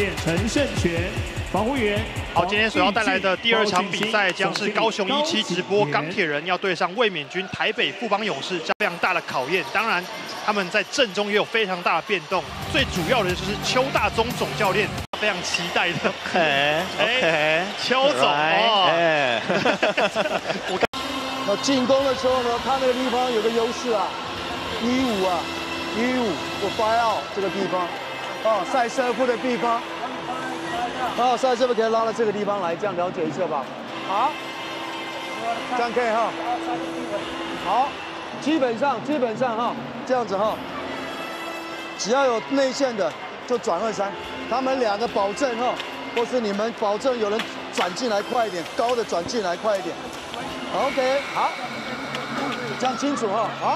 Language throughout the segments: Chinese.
练陈胜权，防护员。 好，今天所要带来的第2场比赛将是高雄17直播钢铁人要对上卫冕军台北富邦勇士，非常大的考验。当然，他们在阵中也有非常大的变动，最主要的就是邱大宗总教练非常期待的。OK， 邱总哦。 那进攻的时候呢，他那个地方有个优势啊，15啊，15，我发out这个地方，哦，赛车夫的地方。 好，赛车夫可以拉到这个地方来，这样了解一下吧。好，这样可以哈。好，基本上哈，这样子哈，只要有内线的就转23，他们2个保证哈，或是你们保证有人转进来快一点，高的转进来快一点。OK， 好，这样清楚哈。好。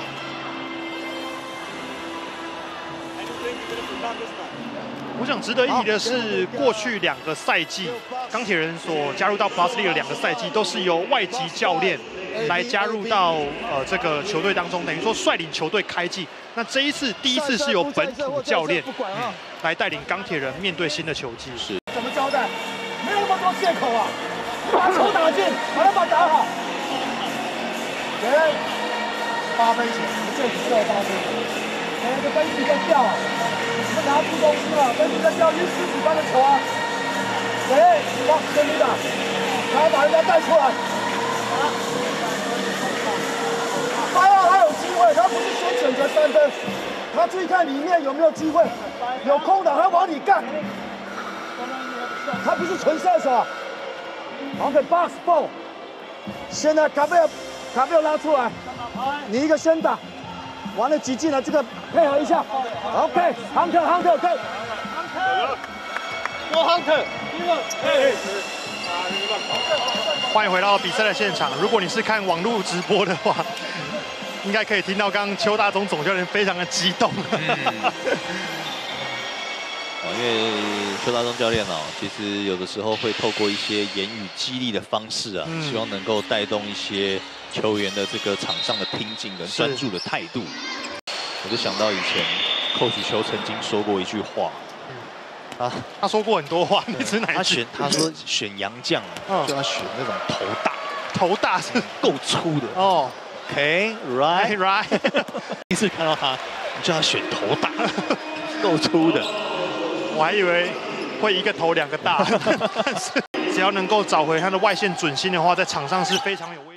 我想值得一提的是，过去2个赛季，钢铁人所加入到 Plus League 的2个赛季，都是由外籍教练来加入到这个球队当中，等于说率领球队开季。那这一次第一次是由本土教练来带领钢铁人面对新的球季。是。 怎么交代？没有那么多借口啊！把球打进，把它打好。8分钱，这只有8分。这分区在掉啊！ 你们拿出东西了，分析在钓鱼狮子般的球啊！谁？哇，真的打！然后把人家带出来。他有机会，他不是先选择3分，他注意看里面有没有机会，有空档他往里干。他不是纯射手啊。OK box ball， 现在卡贝尔拉出来，你一个先打。 完了挤进来，这个配合一下 ，OK，Hunter， 可以。Hunter， 欢迎回到比赛的现场。如果你是看网络直播的话，应该可以听到刚刚邱大宗总教练非常的激动。 因为邱大宗教练其实有的时候会透过一些言语激励的方式啊，希望能够带动一些球员的这个场上的拼劲跟专注的态度。我就想到以前Coach邱曾经说过一句话， 他说过很多话，你指哪一句？ 他说选洋将就要选那种头大是够粗的哦。 OK，right， 第一次看到他，你就要选头大，够粗的。 我还以为会1个头2个大，但是只要能够找回他的外线准心的话，在场上是非常有威胁。